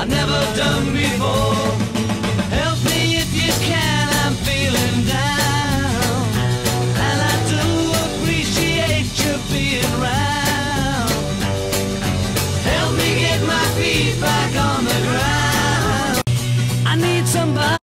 I've never done before. Help me if you can, I'm feeling down, and I do appreciate you being round. Help me get my feet back on the ground. I need somebody